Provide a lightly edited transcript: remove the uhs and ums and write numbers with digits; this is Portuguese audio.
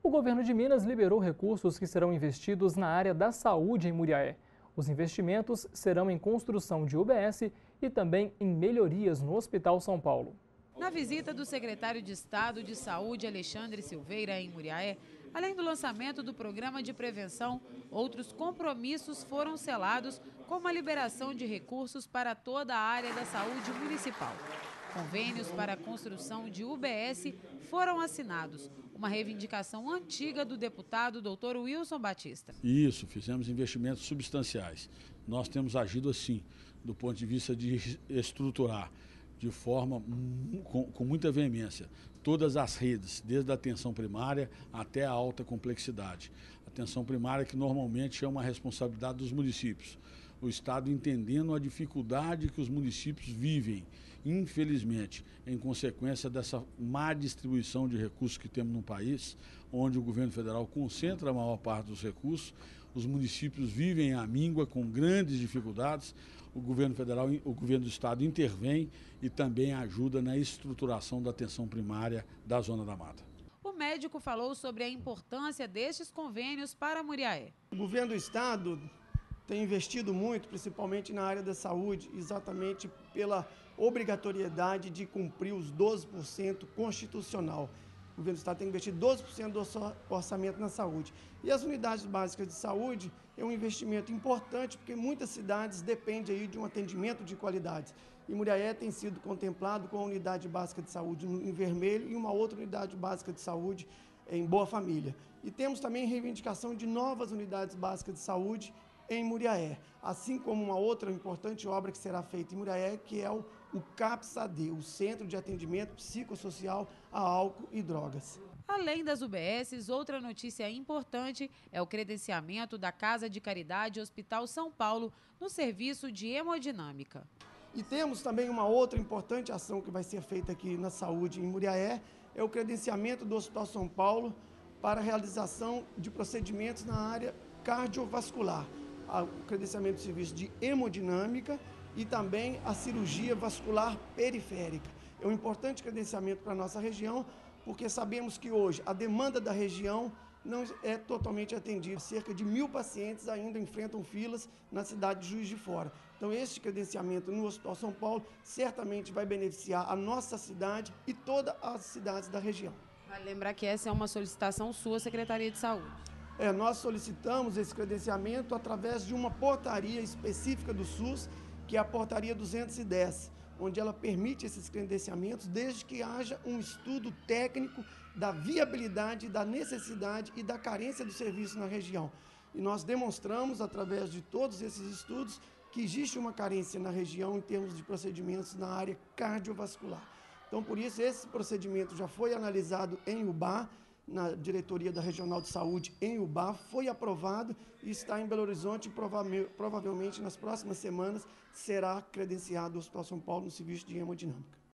O governo de Minas liberou recursos que serão investidos na área da saúde em Muriaé. Os investimentos serão em construção de UBS e também em melhorias no Hospital São Paulo. Na visita do secretário de Estado de Saúde, Alexandre Silveira, em Muriaé, além do lançamento do programa de prevenção, outros compromissos foram selados, como a liberação de recursos para toda a área da saúde municipal. Convênios para a construção de UBS foram assinados, uma reivindicação antiga do deputado Dr. Wilson Batista. Isso, fizemos investimentos substanciais. Nós temos agido assim, do ponto de vista de estruturar de forma com muita veemência todas as redes, desde a atenção primária até a alta complexidade. A atenção primária que normalmente é uma responsabilidade dos municípios. O Estado entendendo a dificuldade que os municípios vivem, infelizmente, em consequência dessa má distribuição de recursos que temos no país, onde o governo federal concentra a maior parte dos recursos, os municípios vivem à míngua com grandes dificuldades, o governo federal, o governo do Estado intervém e também ajuda na estruturação da atenção primária da Zona da Mata. O médico falou sobre a importância destes convênios para Muriaé. O governo do Estado tem investido muito, principalmente na área da saúde, exatamente pela obrigatoriedade de cumprir os 12% constitucional. O governo do Estado tem investido 12% do orçamento na saúde. E as unidades básicas de saúde é um investimento importante, porque muitas cidades dependem aí de um atendimento de qualidade. E Muriaé tem sido contemplado com a unidade básica de saúde em vermelho e uma outra unidade básica de saúde em Boa Família. E temos também reivindicação de novas unidades básicas de saúde em Muriaé, assim como uma outra importante obra que será feita em Muriaé, que é o CAPS-AD, o Centro de Atendimento Psicossocial a Álcool e Drogas. Além das UBSs, outra notícia importante é o credenciamento da Casa de Caridade Hospital São Paulo no serviço de hemodinâmica. E temos também uma outra importante ação que vai ser feita aqui na saúde em Muriaé, é o credenciamento do Hospital São Paulo para a realização de procedimentos na área cardiovascular. O credenciamento do serviço de hemodinâmica e também a cirurgia vascular periférica. É um importante credenciamento para a nossa região, porque sabemos que hoje a demanda da região não é totalmente atendida. Cerca de 1.000 pacientes ainda enfrentam filas na cidade de Juiz de Fora. Então, este credenciamento no Hospital São Paulo certamente vai beneficiar a nossa cidade e todas as cidades da região. Vale lembrar que essa é uma solicitação sua, Secretaria de Saúde. Nós solicitamos esse credenciamento através de uma portaria específica do SUS, que é a portaria 210, onde ela permite esses credenciamentos desde que haja um estudo técnico da viabilidade, da necessidade e da carência do serviço na região. E nós demonstramos, através de todos esses estudos, que existe uma carência na região em termos de procedimentos na área cardiovascular. Então, por isso, esse procedimento já foi analisado em UBA, na diretoria da Regional de Saúde em UBA, foi aprovado e está em Belo Horizonte e provavelmente nas próximas semanas será credenciado o Hospital São Paulo no serviço de hemodinâmica.